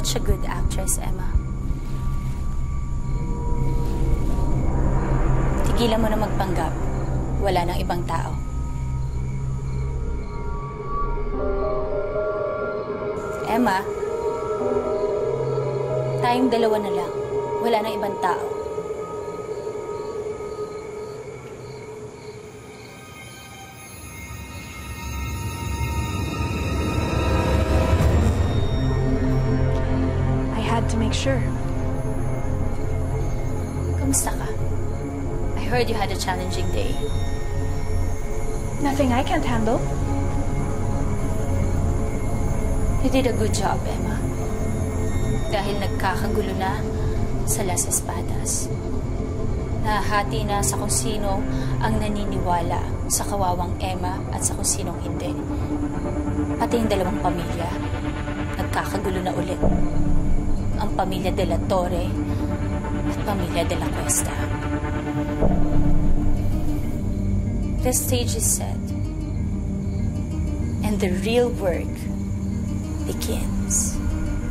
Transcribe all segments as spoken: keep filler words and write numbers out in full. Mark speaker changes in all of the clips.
Speaker 1: such a good actress, Emma. Tigilan mo na magpanggap. Wala nang ibang tao. Emma, tayong dalawa na lang. Wala nang ibang tao.
Speaker 2: I had to make sure.
Speaker 1: Kamusta ka? I heard you had a challenging day.
Speaker 2: Nothing I can't handle.
Speaker 1: You did a good job, Emma. Dahil nagkakagulo na sa Las Espadas. Nahati na sa kung sino ang naniniwala sa kawawang Emma at sa kung sinong hindi. Pati yung dalawang pamilya, nagkakagulo na ulit. Ang pamilya de la Torre at pamilya de la Cuesta. The stage is set. And the real work begins.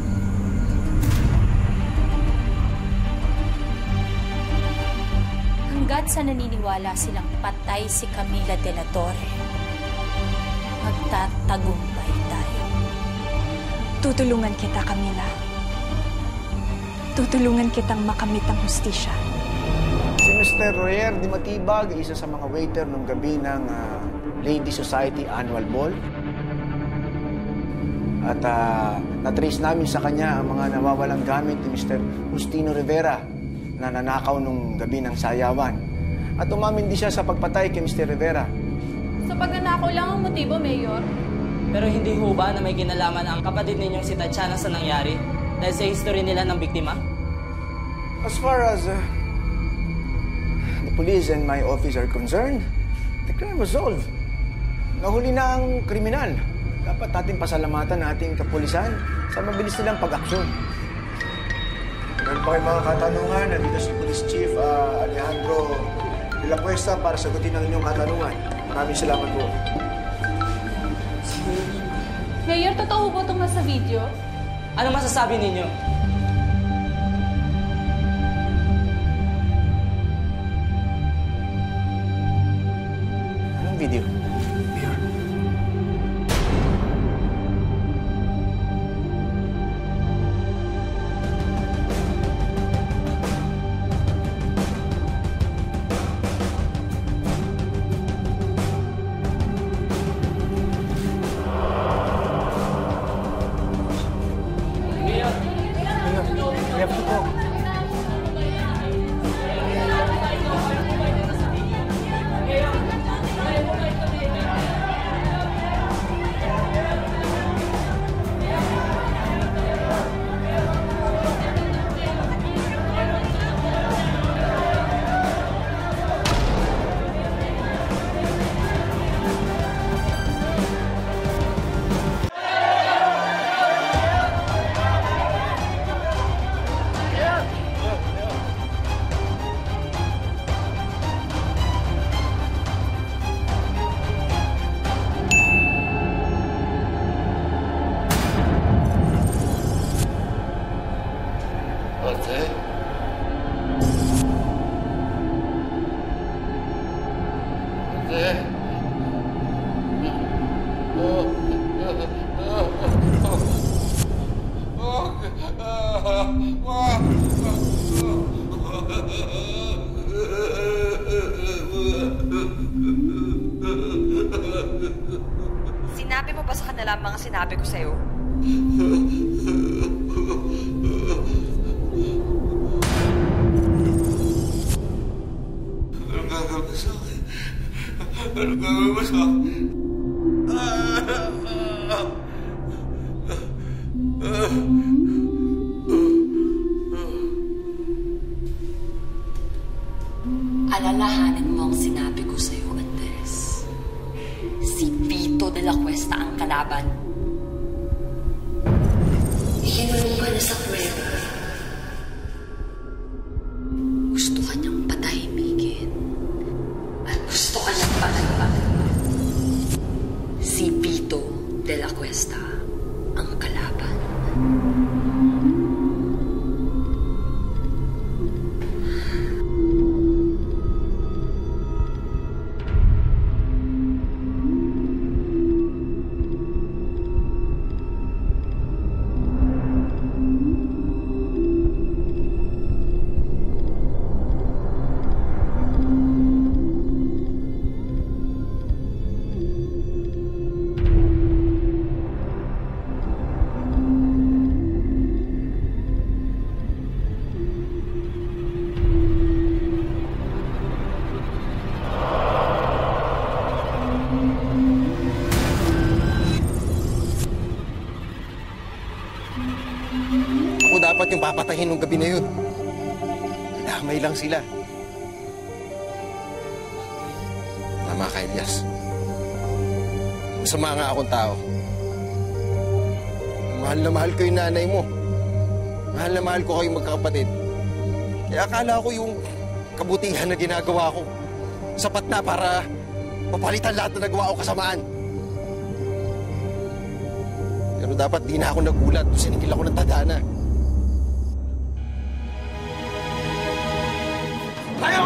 Speaker 1: Hanggat sa naniniwala silang patay si Camila de la Torre, magtatagumpay tayo.
Speaker 2: Tutulungan kita, Camila. Tutulungan kitang makamit ang hustisya.
Speaker 3: Si Mister Royer Di Matibag, isa sa mga waiter nung gabi ng uh, Lady Society Annual Ball. At uh, natrace namin sa kanya ang mga nawawalang gamit ni Mister Justino Rivera na nanakaw nung gabi ng sayawan. At umamin din siya sa pagpatay kay Mister Rivera.
Speaker 4: Sa pagnanakaw lang ang motibo, Mayor?
Speaker 5: Pero hindi ho ba na may kinalaman ang kapatid ninyong si Tatiana sa nangyari dahil sa history nila ng biktima?
Speaker 3: As far as uh, the police and my office are concerned, the crime was solved. Nahuli na ang kriminal. Dapat natin pasalamatan ating kapulisan sa mabilis nilang pag-aksyon.
Speaker 6: Meron pa kayo mga katanungan. Nandito si Police Chief uh, Alejandro de la Cuesta para sagutin ang inyong katanungan. Maraming salamat po.
Speaker 4: Mayor, totoo ba itong nasa video?
Speaker 5: Ano masasabi ninyo?
Speaker 3: Anong video?
Speaker 7: Sinabi mo ba sa kanila ang mga sinabi ko sa'yo?
Speaker 6: Anong gagawin mo sa akin? Anong gagawin mo sa akin?
Speaker 7: Alalahanin mo ang sinabi ko sa'yo, Andres. Si Vito de la Cuesta ang kalaban. Ikinulong ka na sa prueba. Gusto ka niyang patahimikin. At gusto ka niyang palaban. Si Vito de la Cuesta ang kalaban.
Speaker 8: papatayin nung gabi na yun. Damay lang sila. Tama ka, Elias. Masama nga akong tao. Mahal na mahal ko yung nanay mo. Mahal na mahal ko kayong magkakapatid. Kaya akala ko yung kabutihan na ginagawa ko sapat na para mapalitan lahat na nagawa ko kasamaan. Pero dapat di na ako nagulat kung sinigil ako ng tadhana. Tayo!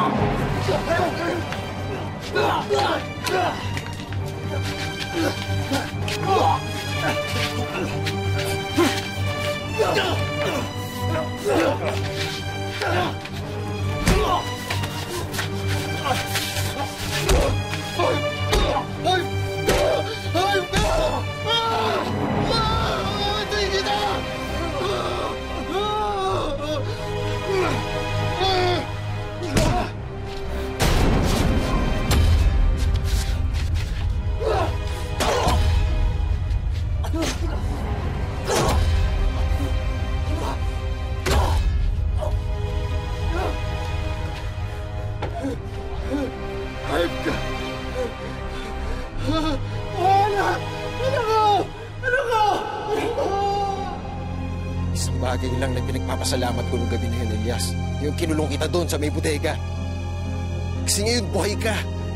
Speaker 8: Isang bagay lang na pinagpapasalamat ko nung gabi na yun, Elias. Yung kinulong kita doon sa may bodega. Kasi ngayon, buhay ka.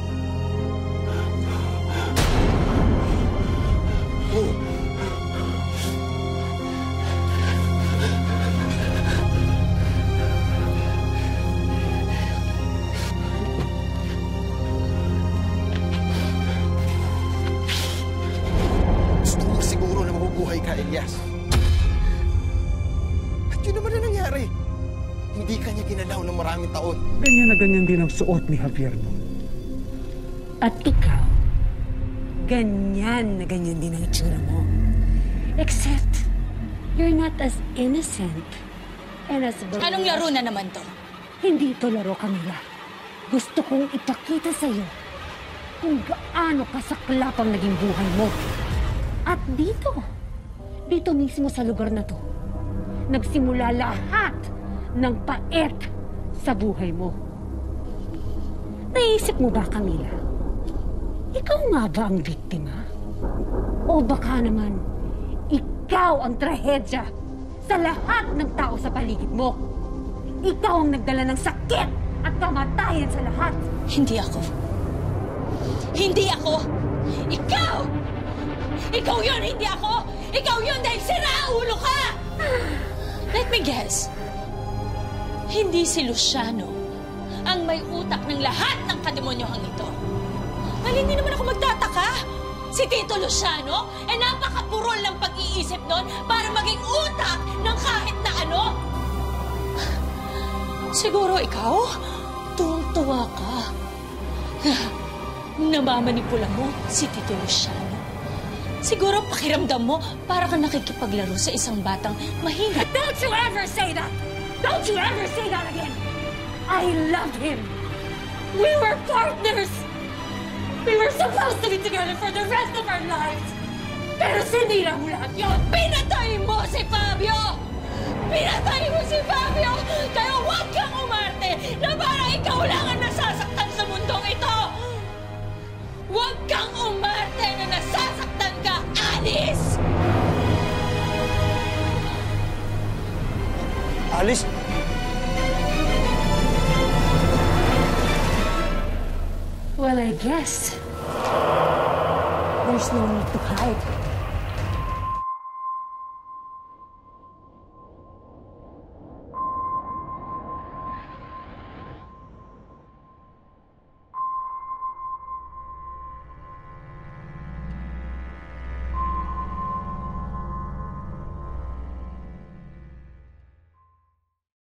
Speaker 8: Gusto mo siguro na mabubuhay ka, Elias. At yun naman na nangyari. Hindi ka niya ginalaw ng maraming taon.
Speaker 9: Ganyan na ganyan din ang suot ni Javier mo.
Speaker 10: At ikaw, ganyan na ganyan din ang itsura mo. Except, you're not as innocent and as...
Speaker 1: Anong laro na naman to?
Speaker 10: Hindi ito laro, Camila. Gusto kong ipakita sa'yo kung gaano kasaklap ang naging buhay mo. At dito, dito mismo sa lugar na to, nagsimula lahat ng pait sa buhay mo. Naisip mo ba, Camila? Ikaw nga ba ang biktima? O baka naman, ikaw ang trahedya sa lahat ng tao sa paligid mo? Ikaw ang nagdala ng sakit at kamatayan sa lahat.
Speaker 1: Hindi ako. Hindi ako! Ikaw! Ikaw yun, hindi ako! Ikaw yun dahil siraulo ka! Let me guess. Hindi si Luciano ang may utak ng lahat ng kademonyohang ito. Well, hindi naman ako magtataka. Si Tito Luciano, eh napakapurol ng pag-iisip nun para maging utak ng kahit na ano. Siguro ikaw, tuwang-tuwa ka. Namamanipula mo si Tito Luciano. Siguro pakiramdam mo para ka nakikipaglaro sa isang batang mahina.
Speaker 10: Don't you ever say that! Don't you ever say that again! I loved him! We were partners! We were supposed to be together for the rest of our lives! Pero sinira mo lahat yun!
Speaker 1: Pinatay mo si Fabio! Pinatay mo si Fabio! Kaya huwag kang umarte na para ikaw lang ang nasasaktan sa mundong ito! Huwag kang umarte na nasasaktan ka, Alice!
Speaker 3: Alice?
Speaker 10: Well, I guess there's no need to hide.